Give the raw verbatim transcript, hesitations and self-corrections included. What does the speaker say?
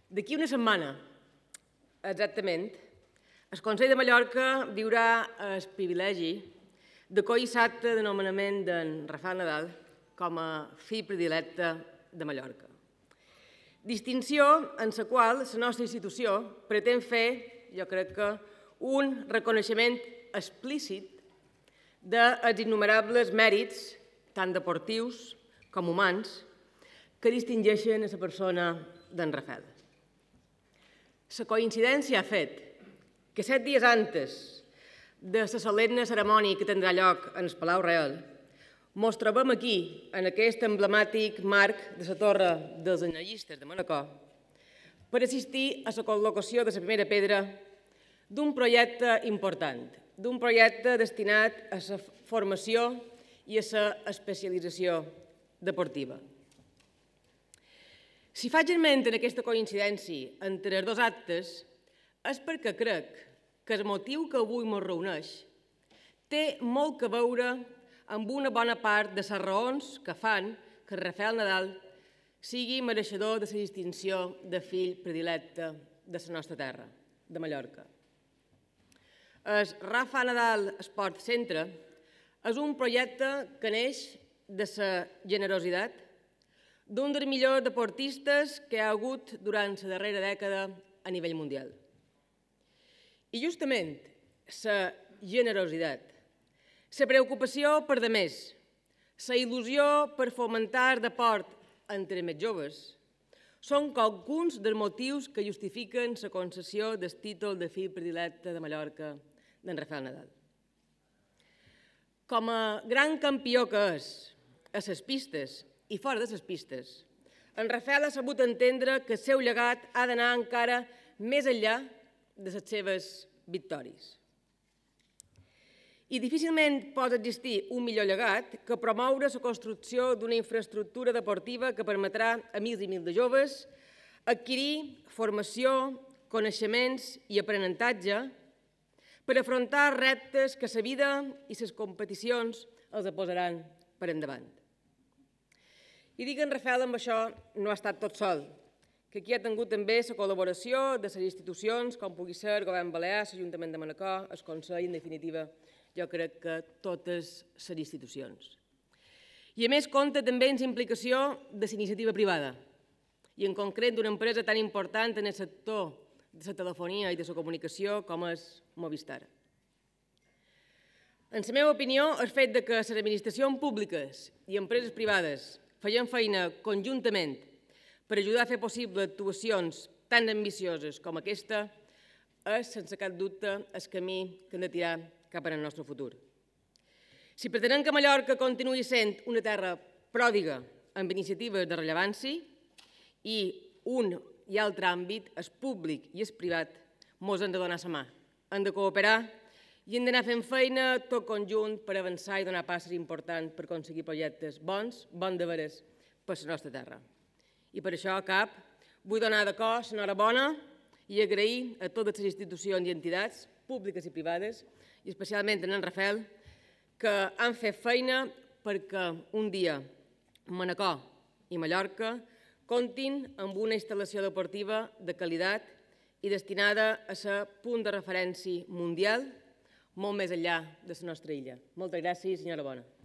D'aquí una setmana, exactament, el Consell de Mallorca viurà el privilegi d'acollir l'acte de nomenament d'en Rafael Nadal com a fill predilecte de Mallorca. Distinció en la qual la nostra institució pretén fer, jo crec que, un reconeixement explícit dels innumerables mèrits, tant deportius com humans, que distingeixen a la persona d'en Rafael. La coincidència ha fet que set dies antes de la solemne cerimònia que tindrà lloc en el Palau Real, ens trobem aquí, en aquest emblemàtic marc de la Torre dels Anellistes de Manacor, per assistir a la col·locació de la primera pedra d'un projecte important, d'un projecte destinat a la formació i a la especialització deportiva. Si faig esment en aquesta coincidència entre els dos actes és perquè crec que el motiu que avui ens reuneix té molt a veure amb una bona part de les raons que fan que Rafael Nadal sigui mereixedor de la distinció de fill predilecte de la nostra terra, de Mallorca. El Rafa Nadal Sport Centre és un projecte que neix de la generositat d'un dels millors deportistes que hi ha hagut durant la darrera dècada a nivell mundial. I justament la generositat, la preocupació per de més, la il·lusió per fomentar el deport entre més joves, són alguns dels motius que justifiquen la concessió del títol de fill predilecte de Mallorca d'en Rafael Nadal. Com a gran campió que és a les pistes i fora de les pistes, en Rafael ha sabut entendre que el seu llegat ha d'anar encara més enllà de les seves victòries. I difícilment pot existir un millor llegat que promoure la construcció d'una infraestructura deportiva que permetrà a mils i mils de joves adquirir formació, coneixements i aprenentatge per afrontar reptes que la vida i les competicions els posaran per endavant. I dic en Rafael amb això no ha estat tot sol, que aquí ha tingut també la col·laboració de les institucions com pugui ser el Govern Balear, l'Ajuntament de Manacor, el Consell, en definitiva, jo crec que totes les institucions. I a més compta també amb la implicació de la iniciativa privada i en concret d'una empresa tan important en el sector de la telefonia i de la comunicació com és Movistar. En la meva opinió, el fet que les administracions públiques i empreses privades feien feina conjuntament per ajudar a fer possible actuacions tan ambicioses com aquesta és, sense cap dubte, el camí que hem de tirar cap al nostre futur. Si pretenem que Mallorca continuï sent una terra pròdiga amb iniciatives de rellevància i un i altre àmbit, el públic i el privat, ens hem de donar la mà, hem de cooperar i hem d'anar fent feina tot conjunt per avançar i donar passes importants per aconseguir projectes bons, bons de veres per la nostra terra. I per això, a cap, vull donar de cor l'enhorabona i agrair a totes les institucions i entitats, públiques i privades, i especialment a en Rafael, que han fet feina perquè un dia Manacor i Mallorca comptin amb una instal·lació deportiva de qualitat i destinada a ser punt de referència mundial molt més enllà de la nostra illa. Moltes gràcies i enhorabona.